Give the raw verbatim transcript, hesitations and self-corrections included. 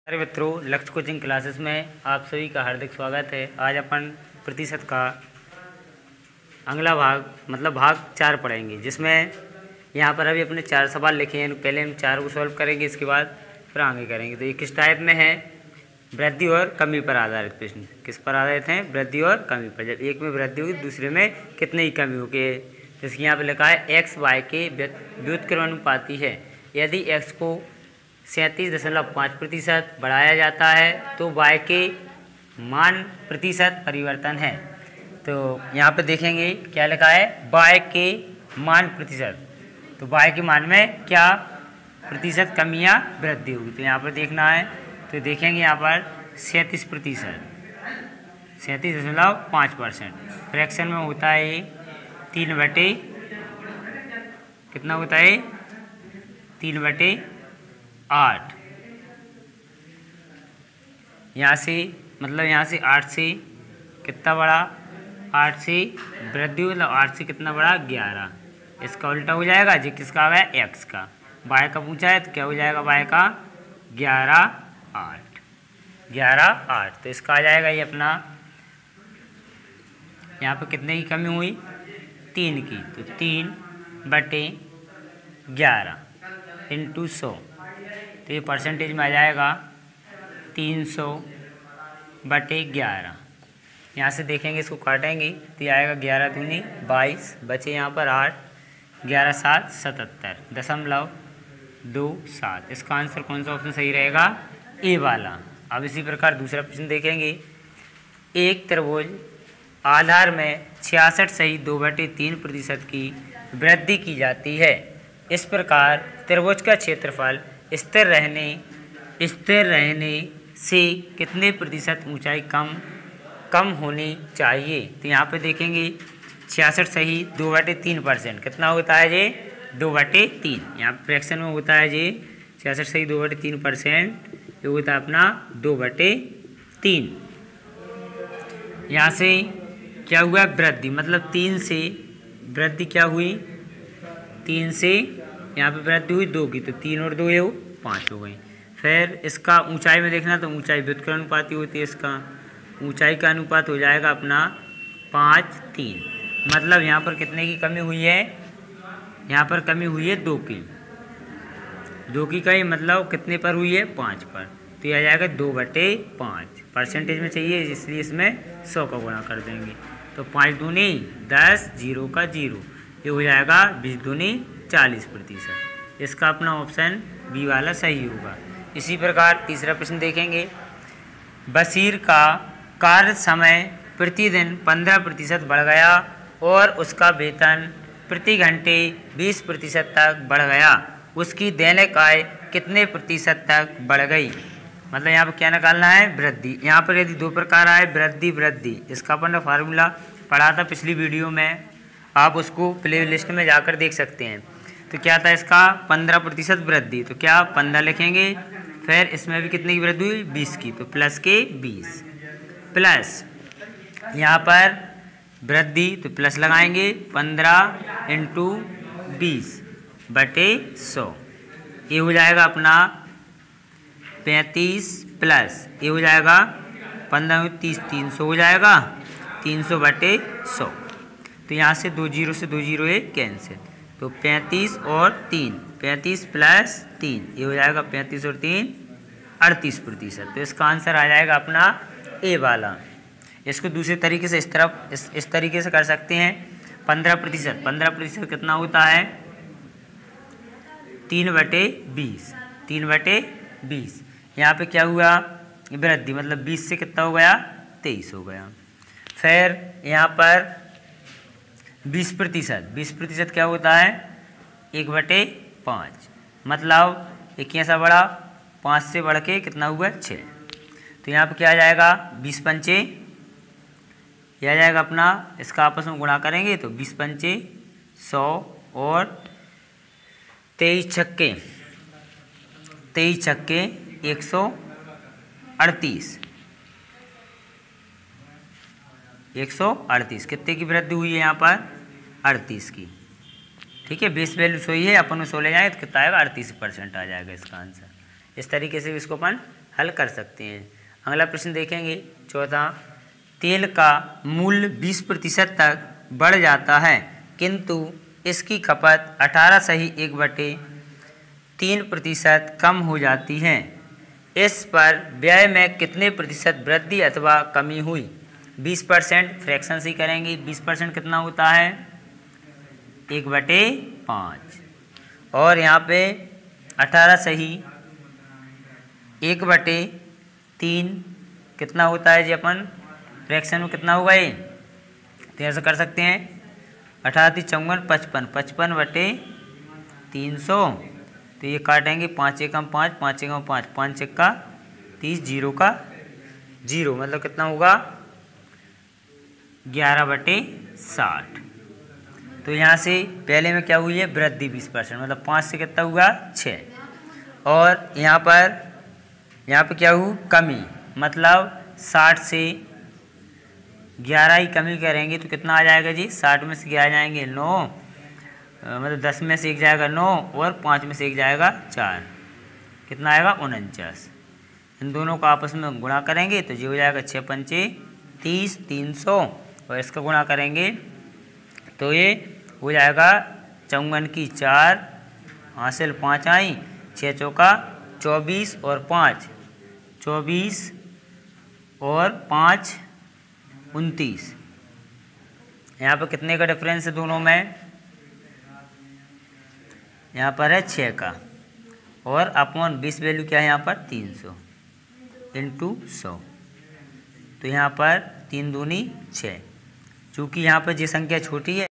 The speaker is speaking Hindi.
अरे मित्रों, लक्ष्य कोचिंग क्लासेस में आप सभी का हार्दिक स्वागत है। आज अपन प्रतिशत का अगला भाग मतलब भाग चार पढ़ेंगे, जिसमें यहाँ पर अभी अपने चार सवाल लिखे हैं। पहले हम चार को सॉल्व करेंगे, इसके बाद फिर आगे करेंगे। तो ये किस टाइप में है? वृद्धि और कमी पर आधारित प्रश्न। किस पर आधारित हैं? वृद्धि और कमी पर। जब एक में वृद्धि होगी दूसरे में कितने ही कमी होगी। जैसे यहाँ पर लिखा है एक्स वाई के व्युत्क्रमानुपाती है। यदि एक्स को सैंतीस दशमलव पाँच प्रतिशत बढ़ाया जाता है तो वाई के मान प्रतिशत परिवर्तन है। तो यहाँ पे देखेंगे क्या लिखा है, वाई के मान प्रतिशत। तो वाई के मान में क्या प्रतिशत कमी या वृद्धि होगी, तो यहाँ पर देखना है। तो देखेंगे यहाँ पर सैंतीस प्रतिशत सैंतीस दशमलव पाँच परसेंट फ्रैक्शन में होता है तीन बटे कितना होता है तीन बटे आठ। यहाँ से मतलब यहाँ से आठ से कितना बड़ा, आठ से वृद्धि मतलब आठ से कितना बड़ा, ग्यारह। इसका उल्टा हो जाएगा जी, किसका आ गया, एक्स का। वाई का पूछा है तो क्या हो जाएगा, वाई का ग्यारह आठ ग्यारह आठ। तो इसका आ जाएगा ये अपना, यहाँ पे कितने की कमी हुई, तीन की। तो तीन बटे ग्यारह इंटू सौ, तो ये परसेंटेज में आ जाएगा तीन सौ बटे ग्यारह। यहाँ से देखेंगे, इसको काटेंगे तो ये आएगा ग्यारह दूनी बाईस, बचे यहाँ पर आठ, ग्यारह सात सतहत्तर दशमलव दो सात। इसका आंसर कौन सा ऑप्शन सही रहेगा, ए वाला। अब इसी प्रकार दूसरा प्रश्न देखेंगे। एक त्रिभुज आधार में छियासठ सहित दो बटे तीन प्रतिशत की वृद्धि की जाती है। इस प्रकार त्रिभुज का क्षेत्रफल स्थिर रहने स्थिर रहने से कितने प्रतिशत ऊंचाई कम कम होनी चाहिए। तो यहाँ पे देखेंगे छियासठ सही दो बटे तीन परसेंट कितना होता है जी, दो बटे तीन। यहाँ फ्रैक्शन में होता है जी छियासठ सही दो बटे तीन परसेंट, ये होता है अपना दो बटे तीन। यहाँ से क्या हुआ, वृद्धि मतलब तीन से वृद्धि क्या हुई, तीन से यहाँ पे वृद्धि हुई दो की, तो तीन और दो ये पाँच हो गई। फिर इसका ऊंचाई में देखना, तो ऊंचाई व्युत्क्रमानुपाती होती है। इसका ऊंचाई का अनुपात हो जाएगा अपना पाँच तीन। मतलब यहाँ पर कितने की कमी हुई है, यहाँ पर कमी हुई है दो की। दो की कमी मतलब कितने पर हुई है, पाँच पर। तो यह आ जाएगा दो बटे पाँच। परसेंटेज में चाहिए इसलिए इसमें सौ का गुणा कर देंगे। तो पाँच दूनी दस, जीरो का जीरो, ये हो जाएगा बीस दूनी चालीस प्रतिशत। इसका अपना ऑप्शन बी वाला सही होगा। इसी प्रकार तीसरा प्रश्न देखेंगे। बशीर का कार्य समय प्रतिदिन पंद्रह प्रतिशत बढ़ गया और उसका वेतन प्रति घंटे बीस प्रतिशत तक बढ़ गया। उसकी दैनिक आय कितने प्रतिशत तक बढ़ गई। मतलब यहाँ पर क्या निकालना है, वृद्धि। यहाँ पर यदि दो प्रकार आए, वृद्धि वृद्धि, इसका अपन ने फार्मूला पढ़ा था पिछली वीडियो में, आप उसको प्ले लिस्ट में जाकर देख सकते हैं। तो क्या था इसका, पंद्रह प्रतिशत वृद्धि, तो क्या पंद्रह लिखेंगे। फिर इसमें भी कितने की वृद्धि हुई, बीस की, तो प्लस के बीस, प्लस यहाँ पर वृद्धि तो प्लस लगाएंगे पंद्रह इंटू बीस बटे सौ, ये हो जाएगा अपना पैंतीस, प्लस ये हो जाएगा पंद्रह तीस, तीन सौ हो जाएगा, तीन सौ बटे सौ। तो यहाँ से दो जीरो से दो जीरो है कैंसिल, तो पैंतीस और तीन, पैंतीस प्लस तीन, ये हो जाएगा पैंतीस और तीन अड़तीस प्रतिशत। तो इसका आंसर आ जाएगा अपना ए वाला। इसको दूसरे तरीके से इस तरफ इस, इस तरीके से कर सकते हैं। पंद्रह प्रतिशत पंद्रह प्रतिशत कितना होता है, तीन बटे बीस, तीन बटे बीस। यहाँ पे क्या हुआ, वृद्धि मतलब बीस से कितना हो गया, तेईस हो गया। फिर यहाँ पर बीस प्रतिशत बीस प्रतिशत क्या होता है, एक बटे पाँच, मतलब एक ऐसा बड़ा पाँच से बढ़ के कितना हुआ, छः। तो यहाँ पे क्या आ जाएगा, बीस पंचे, यह आ जाएगा अपना, इसका आपस में गुणा करेंगे तो बीस पंचे सौ और तेईस छक्के तेईस छक्के एक सौ अड़तीस एक सौ अड़तीस कितने की वृद्धि हुई है यहाँ पर, अड़तीस की। ठीक है, बेस वैल्यू सो ही है, अपन सो ले जाए तो कितना आएगा, अड़तीस परसेंट आ जाएगा इसका आंसर। इस तरीके से इसको अपन हल कर सकते हैं। अगला प्रश्न देखेंगे चौथा, तेल का मूल्य बीस प्रतिशत तक बढ़ जाता है किंतु इसकी खपत अठारह सही एक बटे तीन प्रतिशत कम हो जाती है। इस पर व्यय में कितने प्रतिशत वृद्धि अथवा कमी हुई? बीस परसेंट फ्रैक्शन से करेंगे। बीस परसेंट कितना होता है? एक बटे पाँच। और यहाँ पे अठारह सही एक बटे तीन कितना होता है जी? अपन फ्रैक्शन में कितना होगा ये? तो ऐसा कर सकते हैं, अठारह तीस चौवन पचपन, पचपन बटे तीन सौ। तो ये काटेंगे, पाँच एकम पाँच, पाँच एकम पाँच, पाँच एक का तीस, जीरो का जीरो, मतलब कितना होगा? ग्यारह बटे साठ। तो यहाँ से पहले में क्या हुई है? वृद्धि बीस परसेंट, मतलब पाँच से कितना हुआ? छः। और यहाँ पर यहाँ पे क्या हुई? कमी, मतलब साठ से ग्यारह ही कमी करेंगे तो कितना आ जाएगा जी? साठ में से क्या आ जाएंगे? नौ, मतलब दस में से एक जाएगा नौ और पाँच में से एक जाएगा चार, कितना आएगा? उनचास। इन दोनों को आपस में गुणा करेंगे तो ये हो जाएगा छः पंचे तीस, तीन सौ, और इसका गुणा करेंगे तो ये हो जाएगा चौवन की चार, हासिल पाँच आई, छः चौका चौबीस और पाँच चौबीस और पाँच उनतीस। यहाँ पर कितने का डिफरेंस है दोनों में? यहाँ पर है छः का, और अपॉन बीस वैल्यू क्या है यहाँ पर? तीन सौ इंटू सौ। तो यहाँ पर तीन दूनी छः, चूँकि यहाँ पर ये संख्या छोटी है